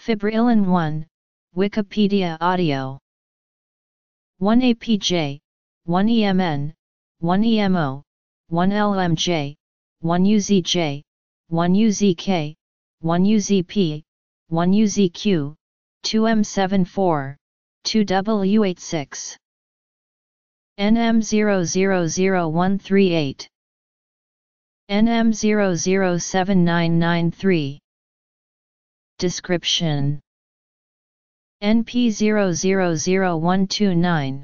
Fibrillin 1, Wikipedia audio. 1 APJ, 1 EMN, 1 EMO, 1 LMJ, 1 UZJ, 1 UZK, 1 UZP, 1 UZQ, 2 M74, 2 W86. NM000138. NM007993. Description: NP000129.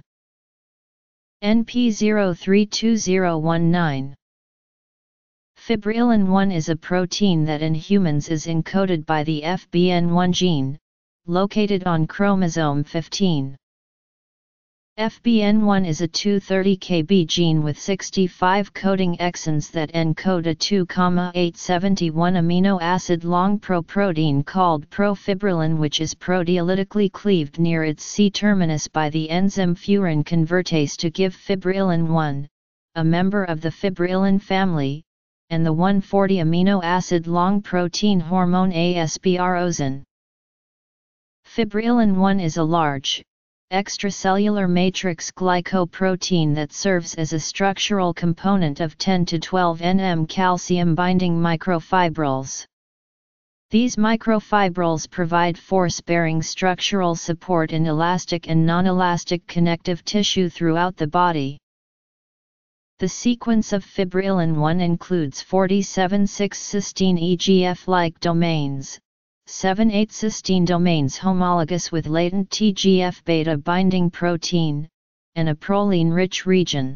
NP032019. Fibrillin 1 is a protein that in humans is encoded by the FBN1 gene, located on chromosome 15. FBN1 is a 230 kb gene with 65 coding exons that encode a 2,871 amino acid long proprotein called profibrillin, which is proteolytically cleaved near its C-terminus by the enzyme furin convertase to give fibrillin 1, a member of the fibrillin family, and the 140 amino acid long protein hormone ASPROZN. Fibrillin 1 is a large, extracellular matrix glycoprotein that serves as a structural component of 10 to 12 nm calcium-binding microfibrils. These microfibrils provide force-bearing structural support in elastic and non-elastic connective tissue throughout the body. The sequence of fibrillin 1 includes 47 6-cysteine EGF-like domains, 7 8-cysteine domains homologous with latent TGF-beta binding protein, and a proline-rich region.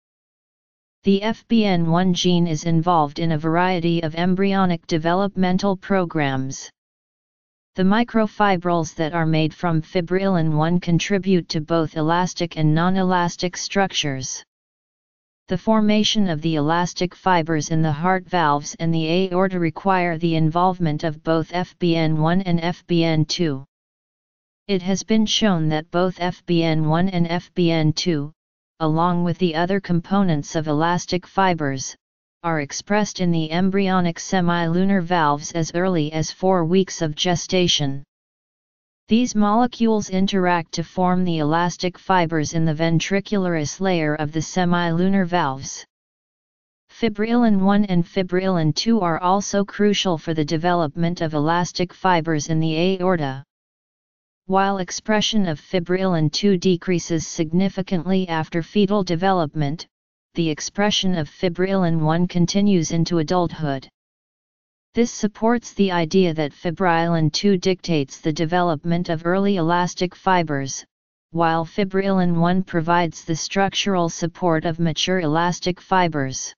The FBN1 gene is involved in a variety of embryonic developmental programs. The microfibrils that are made from fibrillin 1 contribute to both elastic and non-elastic structures. The formation of the elastic fibers in the heart valves and the aorta require the involvement of both FBN1 and FBN2. It has been shown that both FBN1 and FBN2, along with the other components of elastic fibers, are expressed in the embryonic semilunar valves as early as 4 weeks of gestation. These molecules interact to form the elastic fibers in the ventricularis layer of the semilunar valves. Fibrillin 1 and fibrillin 2 are also crucial for the development of elastic fibers in the aorta. While expression of fibrillin 2 decreases significantly after fetal development, the expression of fibrillin 1 continues into adulthood. This supports the idea that fibrillin 2 dictates the development of early elastic fibers, while fibrillin 1 provides the structural support of mature elastic fibers.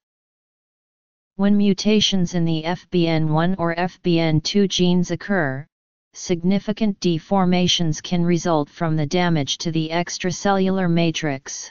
When mutations in the FBN1 or FBN2 genes occur, significant deformations can result from the damage to the extracellular matrix.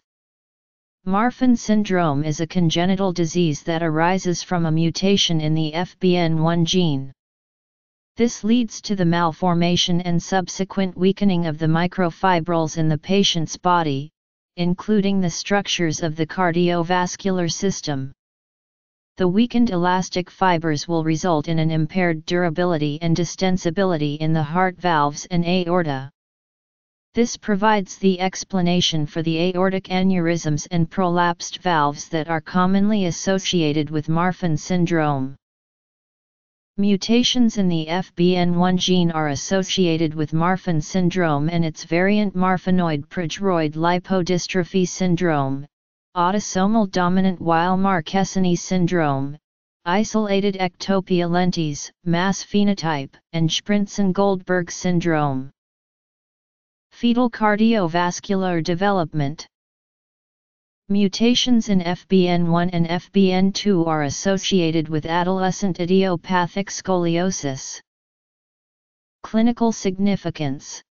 Marfan syndrome is a congenital disease that arises from a mutation in the FBN1 gene. This leads to the malformation and subsequent weakening of the microfibrils in the patient's body, including the structures of the cardiovascular system. The weakened elastic fibers will result in an impaired durability and distensibility in the heart valves and aorta. This provides the explanation for the aortic aneurysms and prolapsed valves that are commonly associated with Marfan syndrome. Mutations in the FBN1 gene are associated with Marfan syndrome and its variant Marfanoid progeroid lipodystrophy syndrome, autosomal dominant Weil-Marchesani syndrome, isolated ectopia lentis, mass phenotype, and Sprintzen-Goldberg syndrome. Fetal cardiovascular development. Mutations in FBN1 and FBN2 are associated with adolescent idiopathic scoliosis. Clinical significance.